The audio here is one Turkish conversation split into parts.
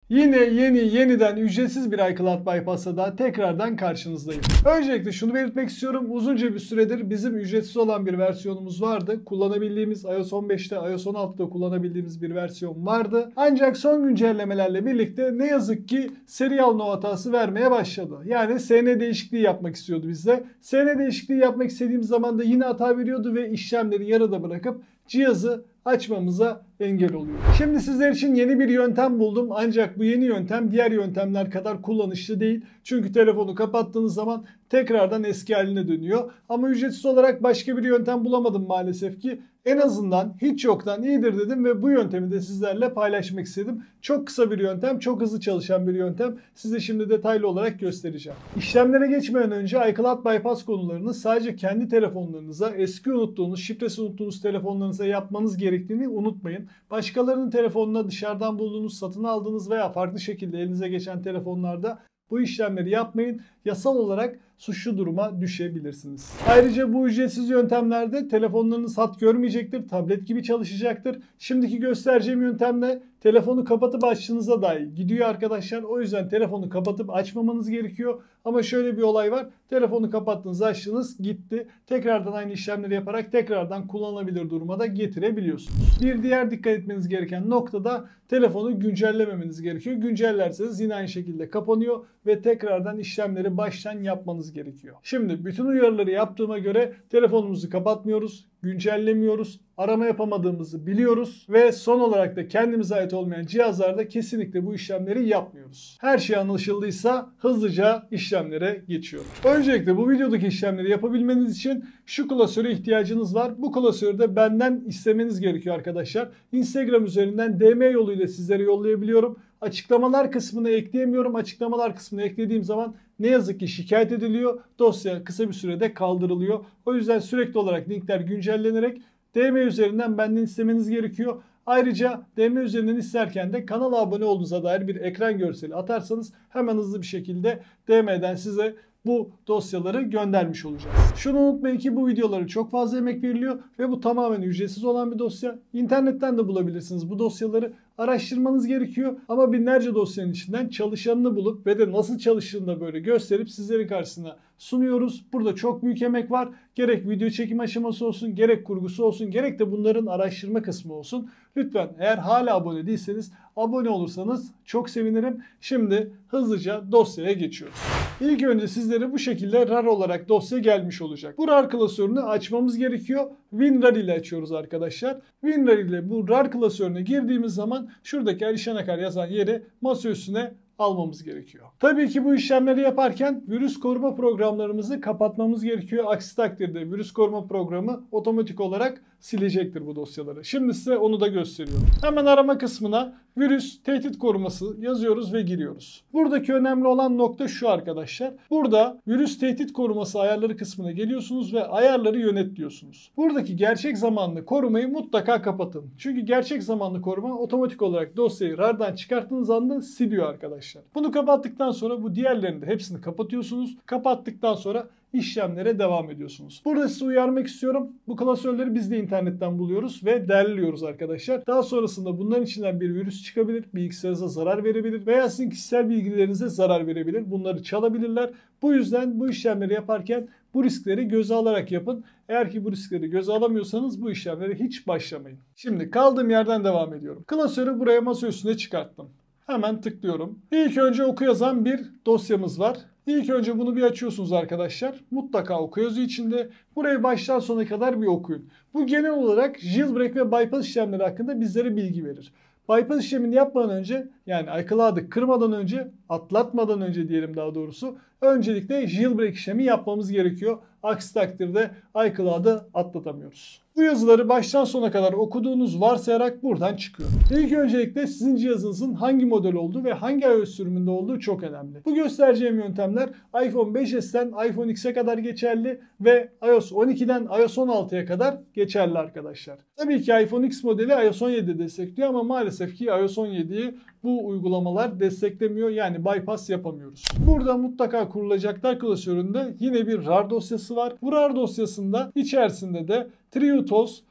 Yine yeniden ücretsiz bir iCloud Bypass'a da tekrardan karşınızdayım. Öncelikle şunu belirtmek istiyorum. Uzunca bir süredir bizim ücretsiz olan bir versiyonumuz vardı. Kullanabildiğimiz iOS 15'te, iOS 16'da kullanabildiğimiz bir versiyon vardı. Ancak son güncellemelerle birlikte ne yazık ki serial no hatası vermeye başladı. Yani SN değişikliği yapmak istiyordu bizde. SN değişikliği yapmak istediğimiz zaman da yine hata veriyordu ve işlemleri yarıda bırakıp cihazı açmamıza engel oluyor. Şimdi sizler için yeni bir yöntem buldum. Ancak bu yeni yöntem diğer yöntemler kadar kullanışlı değil. Çünkü telefonu kapattığınız zaman tekrardan eski haline dönüyor. Ama ücretsiz olarak başka bir yöntem bulamadım maalesef ki. En azından hiç yoktan iyidir dedim ve bu yöntemi de sizlerle paylaşmak istedim. Çok kısa bir yöntem, çok hızlı çalışan bir yöntem. Size şimdi detaylı olarak göstereceğim. İşlemlere geçmeden önce iCloud Bypass konularını sadece kendi telefonlarınıza, eski unuttuğunuz, şifresi unuttuğunuz telefonlarınıza yapmanız gerektiğini unutmayın. Başkalarının telefonuna dışarıdan bulduğunuz, satın aldığınız veya farklı şekilde elinize geçen telefonlarda bu işlemleri yapmayın. Yasal olarak suçlu duruma düşebilirsiniz. Ayrıca bu ücretsiz yöntemlerde telefonlarınız hat görmeyecektir, tablet gibi çalışacaktır. Şimdiki göstereceğim yöntemle telefonu kapatıp açtığınızda dahi gidiyor arkadaşlar. O yüzden telefonu kapatıp açmamanız gerekiyor. Ama şöyle bir olay var. Telefonu kapattınız, açtınız, gitti. Tekrardan aynı işlemleri yaparak tekrardan kullanılabilir duruma da getirebiliyorsunuz. Bir diğer dikkat etmeniz gereken nokta da telefonu güncellememeniz gerekiyor. Güncellerseniz yine aynı şekilde kapanıyor ve tekrardan işlemleri baştan yapmanız gerekiyor. Şimdi bütün uyarıları yaptığıma göre telefonumuzu kapatmıyoruz, güncellemiyoruz, arama yapamadığımızı biliyoruz ve son olarak da kendimize ait olmayan cihazlarda kesinlikle bu işlemleri yapmıyoruz. Her şey anlaşıldıysa hızlıca işlemlere geçiyorum. Öncelikle bu videodaki işlemleri yapabilmeniz için şu klasöre ihtiyacınız var. Bu klasörü de benden istemeniz gerekiyor arkadaşlar. Instagram üzerinden DM yoluyla sizlere yollayabiliyorum. Açıklamalar kısmına ekleyemiyorum. Açıklamalar kısmına eklediğim zaman ne yazık ki şikayet ediliyor. Dosya kısa bir sürede kaldırılıyor. O yüzden sürekli olarak linkler güncellenerek DM üzerinden benden istemeniz gerekiyor. Ayrıca DM üzerinden isterken de kanala abone olduğunuza dair bir ekran görseli atarsanız hemen hızlı bir şekilde DM'den size bu dosyaları göndermiş olacağız. Şunu unutmayın ki bu videolara çok fazla emek veriliyor ve bu tamamen ücretsiz olan bir dosya. İnternetten de bulabilirsiniz bu dosyaları. Araştırmanız gerekiyor ama binlerce dosyanın içinden çalışanını bulup ve de nasıl çalıştığını da böyle gösterip sizlerin karşısına sunuyoruz. Burada çok büyük emek var. Gerek video çekim aşaması olsun, gerek kurgusu olsun, gerek de bunların araştırma kısmı olsun. Lütfen eğer hala abone değilseniz abone olursanız çok sevinirim. Şimdi hızlıca dosyaya geçiyoruz. İlk önce sizlere bu şekilde RAR olarak dosya gelmiş olacak. Bu RAR klasörünü açmamız gerekiyor. WinRAR ile açıyoruz arkadaşlar. WinRAR ile bu RAR klasörüne girdiğimiz zaman şuradaki Alişan Akar yazan yeri masa üstüne almamız gerekiyor. Tabii ki bu işlemleri yaparken virüs koruma programlarımızı kapatmamız gerekiyor. Aksi takdirde virüs koruma programı otomatik olarak silecektir bu dosyaları. Şimdi size onu da gösteriyorum. Hemen arama kısmına virüs tehdit koruması yazıyoruz ve giriyoruz. Buradaki önemli olan nokta şu arkadaşlar. Burada virüs tehdit koruması ayarları kısmına geliyorsunuz ve ayarları yönet diyorsunuz. Buradaki gerçek zamanlı korumayı mutlaka kapatın. Çünkü gerçek zamanlı koruma otomatik olarak dosyayı RAR'dan çıkarttığınız anda siliyor arkadaşlar. Bunu kapattıktan sonra bu diğerlerini de hepsini kapatıyorsunuz. Kapattıktan sonra işlemlere devam ediyorsunuz. Burada sizi uyarmak istiyorum. Bu klasörleri biz de internetten buluyoruz ve derliyoruz arkadaşlar. Daha sonrasında bunların içinden bir virüs çıkabilir, bilgisayarınıza zarar verebilir veya sizin kişisel bilgilerinize zarar verebilir. Bunları çalabilirler. Bu yüzden bu işlemleri yaparken bu riskleri göze alarak yapın. Eğer ki bu riskleri göze alamıyorsanız bu işlemlere hiç başlamayın. Şimdi kaldığım yerden devam ediyorum. Klasörü buraya masa üstüne çıkarttım. Hemen tıklıyorum. İlk önce oku yazan bir dosyamız var. İlk önce bunu bir açıyorsunuz arkadaşlar. Mutlaka oku yazıyor içinde. Burayı baştan sona kadar bir okuyun. Bu genel olarak jailbreak ve bypass işlemleri hakkında bizlere bilgi verir. Bypass işlemini yapmadan önce, yani iCloud'ı kırmadan önce, atlatmadan önce diyelim daha doğrusu, öncelikle jailbreak işlemi yapmamız gerekiyor. Aksi takdirde iCloud'ı atlatamıyoruz. Bu yazıları baştan sona kadar okuduğunuz varsayarak buradan çıkıyor. İlk öncelikle sizin cihazınızın hangi model olduğu ve hangi iOS sürümünde olduğu çok önemli. Bu göstereceğim yöntemler iPhone 5s'ten iPhone X'e kadar geçerli ve iOS 12'den iOS 16'ya kadar geçerli arkadaşlar. Tabii ki iPhone X modeli iOS 17'de destekliyor ama maalesef ki iOS 17'yi bu uygulamalar desteklemiyor, yani bypass yapamıyoruz. Burada mutlaka kurulacaklar klasöründe yine bir RAR dosyası var. Bu RAR dosyasında içerisinde de TrueTOS,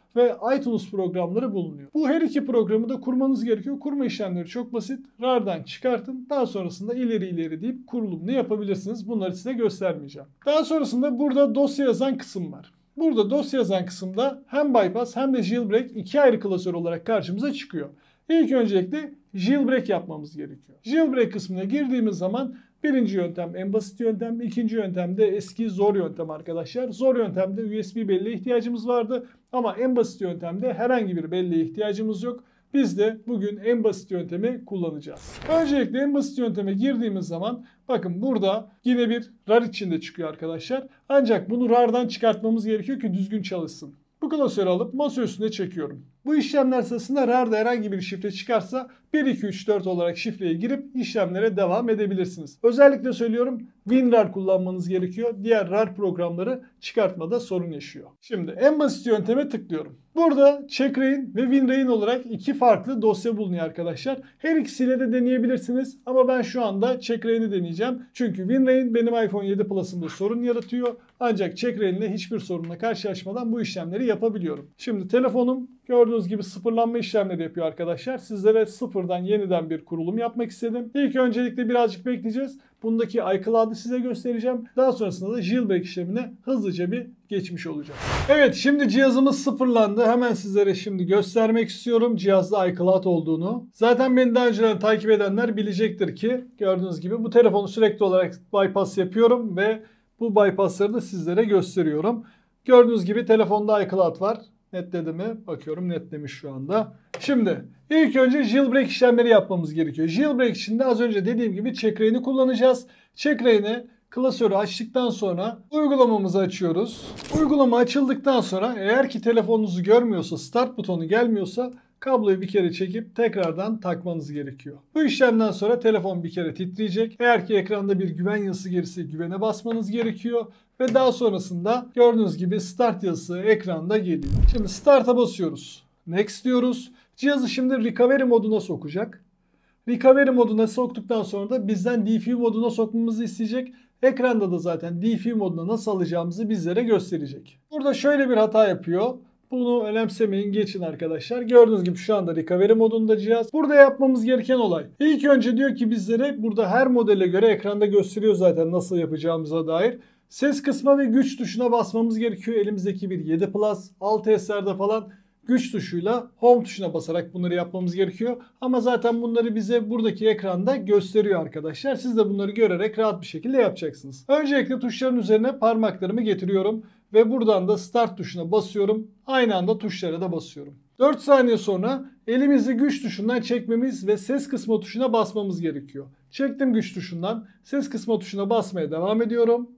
ve iTunes programları bulunuyor. Bu her iki programı da kurmanız gerekiyor. Kurma işlemleri çok basit. RAR'dan çıkartın. Daha sonrasında ileri deyip kurulumunu yapabilirsiniz. Bunları size göstermeyeceğim. Daha sonrasında burada dosya yazan kısım var. Burada dosya yazan kısımda hem bypass hem de jailbreak iki ayrı klasör olarak karşımıza çıkıyor. İlk öncelikle jailbreak yapmamız gerekiyor. Jailbreak kısmına girdiğimiz zaman birinci yöntem en basit yöntem, ikinci yöntem de eski zor yöntem arkadaşlar. Zor yöntemde USB belleğe ihtiyacımız vardı ama en basit yöntemde herhangi bir belleğe ihtiyacımız yok. Biz de bugün en basit yöntemi kullanacağız. Öncelikle en basit yönteme girdiğimiz zaman bakın burada yine bir RAR içinde çıkıyor arkadaşlar. Ancak bunu RAR'dan çıkartmamız gerekiyor ki düzgün çalışsın. Bu klasörü alıp masa üstüne çekiyorum. Bu işlemler sırasında RAR'da herhangi bir şifre çıkarsa 1, 2, 3, 4 olarak şifreye girip işlemlere devam edebilirsiniz. Özellikle söylüyorum WinRAR kullanmanız gerekiyor. Diğer RAR programları çıkartmada sorun yaşıyor. Şimdi en basit yönteme tıklıyorum. Burada CheckRain ve WinRain olarak iki farklı dosya bulunuyor arkadaşlar. Her ikisiyle de deneyebilirsiniz ama ben şu anda CheckRain'i deneyeceğim. Çünkü WinRain benim iPhone 7 Plus'ımda sorun yaratıyor. Ancak CheckRain ile hiçbir sorunla karşılaşmadan bu işlemleri yapabiliyorum. Şimdi telefonum gördüğünüz gibi sıfırlanma işlemleri yapıyor arkadaşlar. Sizlere sıfırdan yeniden bir kurulum yapmak istedim. İlk öncelikle birazcık bekleyeceğiz. Bundaki iCloud'ı size göstereceğim. Daha sonrasında da jailbreak işlemine hızlıca bir geçmiş olacağız. Evet, şimdi cihazımız sıfırlandı. Hemen sizlere şimdi göstermek istiyorum cihazda iCloud olduğunu. Zaten beni daha önceden takip edenler bilecektir ki gördüğünüz gibi bu telefonu sürekli olarak bypass yapıyorum ve bu bypassları da sizlere gösteriyorum. Gördüğünüz gibi telefonda iCloud var. Netledi mi? Bakıyorum netlemiş şu anda. Şimdi ilk önce jailbreak işlemleri yapmamız gerekiyor. Jailbreak için de az önce dediğim gibi CheckRain'i kullanacağız. CheckRain'e klasörü açtıktan sonra uygulamamızı açıyoruz. Uygulama açıldıktan sonra eğer ki telefonunuzu görmüyorsa, start butonu gelmiyorsa kabloyu bir kere çekip tekrardan takmanız gerekiyor. Bu işlemden sonra telefon bir kere titreyecek. Eğer ki ekranda bir güven yazısı gelirse güvene basmanız gerekiyor. Ve daha sonrasında gördüğünüz gibi start yazısı ekranda geliyor. Şimdi start'a basıyoruz. Next diyoruz. Cihazı şimdi recovery moduna sokacak. Recovery moduna soktuktan sonra da bizden DFU moduna sokmamızı isteyecek. Ekranda da zaten DFU moduna nasıl alacağımızı bizlere gösterecek. Burada şöyle bir hata yapıyor. Bunu önemsemeyin, geçin arkadaşlar. Gördüğünüz gibi şu anda recovery modunda cihaz. Burada yapmamız gereken olay. İlk önce diyor ki bizlere burada her modele göre ekranda gösteriyor zaten nasıl yapacağımıza dair. Ses kısma ve güç tuşuna basmamız gerekiyor. Elimizdeki bir 7 Plus, 6S'lerde falan güç tuşuyla home tuşuna basarak bunları yapmamız gerekiyor. Ama zaten bunları bize buradaki ekranda gösteriyor arkadaşlar. Siz de bunları görerek rahat bir şekilde yapacaksınız. Öncelikle tuşların üzerine parmaklarımı getiriyorum. Ve buradan da start tuşuna basıyorum. Aynı anda tuşlara da basıyorum. 4 saniye sonra elimizi güç tuşundan çekmemiz ve ses kısma tuşuna basmamız gerekiyor. Çektim güç tuşundan. Ses kısma tuşuna basmaya devam ediyorum.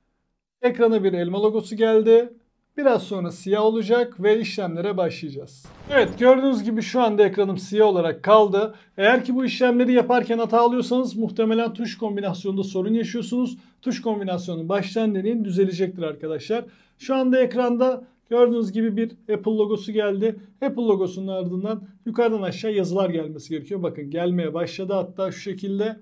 Ekrana bir elma logosu geldi. Biraz sonra siyah olacak ve işlemlere başlayacağız. Evet, gördüğünüz gibi şu anda ekranım siyah olarak kaldı. Eğer ki bu işlemleri yaparken hata alıyorsanız muhtemelen tuş kombinasyonunda sorun yaşıyorsunuz. Tuş kombinasyonunu baştan deneyin, düzelecektir arkadaşlar. Şu anda ekranda gördüğünüz gibi bir Apple logosu geldi. Apple logosunun ardından yukarıdan aşağı yazılar gelmesi gerekiyor. Bakın gelmeye başladı hatta şu şekilde.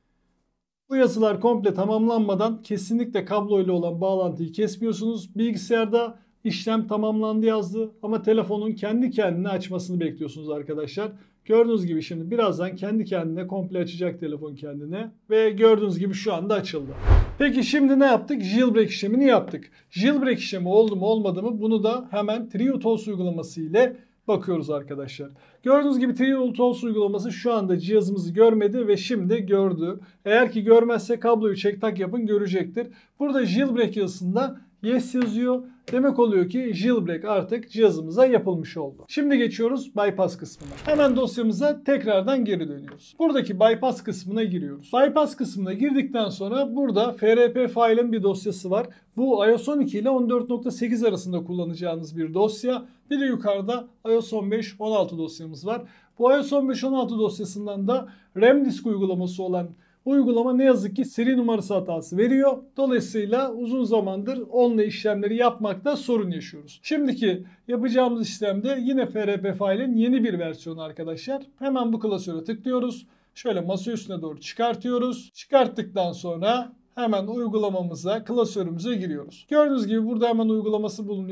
Bu yazılar komple tamamlanmadan kesinlikle kablo ile olan bağlantıyı kesmiyorsunuz. Bilgisayarda işlem tamamlandı yazdı ama telefonun kendi kendine açmasını bekliyorsunuz arkadaşlar. Gördüğünüz gibi şimdi birazdan kendi kendine komple açacak telefon kendine ve gördüğünüz gibi şu anda açıldı. Peki şimdi ne yaptık? Jailbreak işlemini yaptık. Jailbreak işlemi oldu mu olmadı mı bunu da hemen TreeUTOS uygulaması ile bakıyoruz arkadaşlar. Gördüğünüz gibi TreeUTOS uygulaması şu anda cihazımızı görmedi ve şimdi gördü. Eğer ki görmezse kabloyu çek tak yapın görecektir. Burada jailbreak yazısında yes yazıyor. Demek oluyor ki jailbreak artık cihazımıza yapılmış oldu. Şimdi geçiyoruz bypass kısmına. Hemen dosyamıza tekrardan geri dönüyoruz. Buradaki bypass kısmına giriyoruz. Bypass kısmına girdikten sonra burada FRP file'ın bir dosyası var. Bu iOS 12 ile 14.8 arasında kullanacağınız bir dosya. Bir de yukarıda iOS 15-16 dosyamız var. Bu iOS 15-16 dosyasından da RAM disk uygulaması olan uygulama ne yazık ki seri numarası hatası veriyor. Dolayısıyla uzun zamandır onunla işlemleri yapmakta sorun yaşıyoruz. Şimdiki yapacağımız işlemde yine FRP file'in yeni bir versiyonu arkadaşlar. Hemen bu klasöre tıklıyoruz. Şöyle masa üstüne doğru çıkartıyoruz. Çıkarttıktan sonra hemen uygulamamıza, klasörümüze giriyoruz. Gördüğünüz gibi burada hemen uygulaması bulunuyor.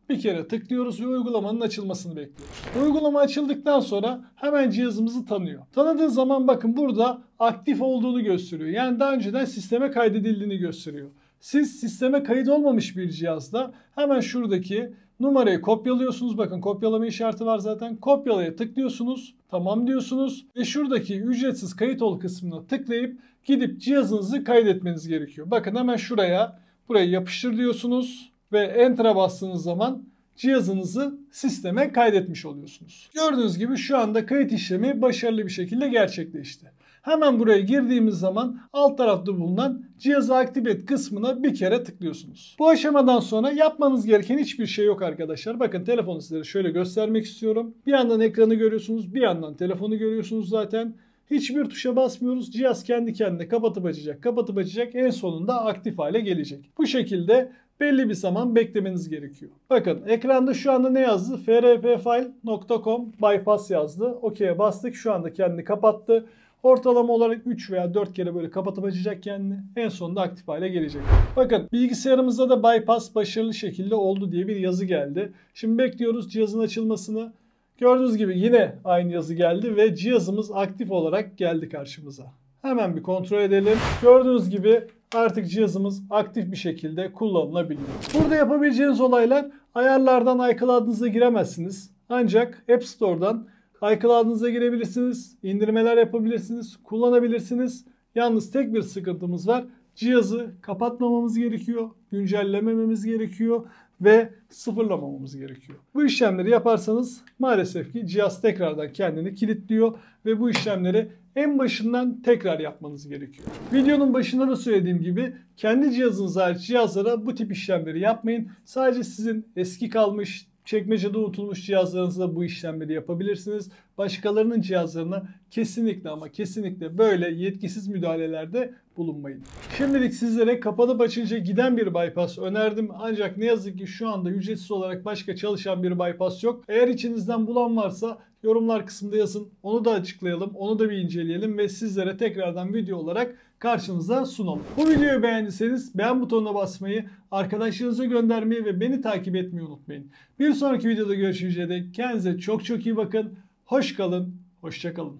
bir kere tıklıyoruz ve uygulamanın açılmasını bekliyoruz. Uygulama açıldıktan sonra hemen cihazımızı tanıyor. Tanıdığı zaman bakın burada aktif olduğunu gösteriyor. Yani daha önceden sisteme kaydedildiğini gösteriyor. Siz sisteme kayıt olmamış bir cihazda hemen şuradaki numarayı kopyalıyorsunuz. Bakın kopyalama işareti var zaten. Kopyalaya tıklıyorsunuz. Tamam diyorsunuz. Ve şuradaki ücretsiz kayıt ol kısmına tıklayıp gidip cihazınızı kaydetmeniz gerekiyor. Bakın hemen buraya yapıştır diyorsunuz. Ve Enter'a bastığınız zaman cihazınızı sisteme kaydetmiş oluyorsunuz. Gördüğünüz gibi şu anda kayıt işlemi başarılı bir şekilde gerçekleşti. Hemen buraya girdiğimiz zaman alt tarafta bulunan cihazı aktif et kısmına bir kere tıklıyorsunuz. Bu aşamadan sonra yapmanız gereken hiçbir şey yok arkadaşlar. Bakın telefonu size şöyle göstermek istiyorum. Bir yandan ekranı görüyorsunuz, bir yandan telefonu görüyorsunuz zaten. Hiçbir tuşa basmıyoruz. Cihaz kendi kendine kapatıp açacak, kapatıp açacak. En sonunda aktif hale gelecek. Bu şekilde belli bir zaman beklemeniz gerekiyor. Bakın ekranda şu anda ne yazdı? frpfile.com bypass yazdı. OK'ye bastık. Şu anda kendini kapattı. Ortalama olarak 3 veya 4 kere böyle kapatıp açacak kendini. En sonunda aktif hale gelecek. Bakın bilgisayarımızda da bypass başarılı şekilde oldu diye bir yazı geldi. Şimdi bekliyoruz cihazın açılmasını. Gördüğünüz gibi yine aynı yazı geldi ve cihazımız aktif olarak geldi karşımıza. Hemen bir kontrol edelim. Gördüğünüz gibi artık cihazımız aktif bir şekilde kullanılabiliyor. Burada yapabileceğiniz olaylar ayarlardan iCloud'ınıza giremezsiniz. Ancak App Store'dan iCloud'ınıza girebilirsiniz, indirmeler yapabilirsiniz, kullanabilirsiniz. Yalnız tek bir sıkıntımız var. Cihazı kapatmamamız gerekiyor, güncellemememiz gerekiyor ve sıfırlamamamız gerekiyor. Bu işlemleri yaparsanız maalesef ki cihaz tekrardan kendini kilitliyor ve bu işlemleri en başından tekrar yapmanız gerekiyor. Videonun başında da söylediğim gibi kendi cihazınız hariç cihazlara bu tip işlemleri yapmayın. Sadece sizin eski kalmış, çekmecede unutulmuş cihazlarınızda bu işlemleri yapabilirsiniz. Başkalarının cihazlarına kesinlikle ama kesinlikle böyle yetkisiz müdahalelerde bulunmayın. Şimdilik sizlere kapatıp açınca giden bir bypass önerdim. Ancak ne yazık ki şu anda ücretsiz olarak başka çalışan bir bypass yok. Eğer içinizden bulan varsa yorumlar kısmında yazın. Onu da açıklayalım. Onu da bir inceleyelim ve sizlere tekrardan video olarak karşınıza sunalım. Bu videoyu beğendiyseniz beğen butonuna basmayı, arkadaşlarınıza göndermeyi ve beni takip etmeyi unutmayın. Bir sonraki videoda görüşünceye dek kendinize çok çok iyi bakın. Hoş kalın, hoşça kalın.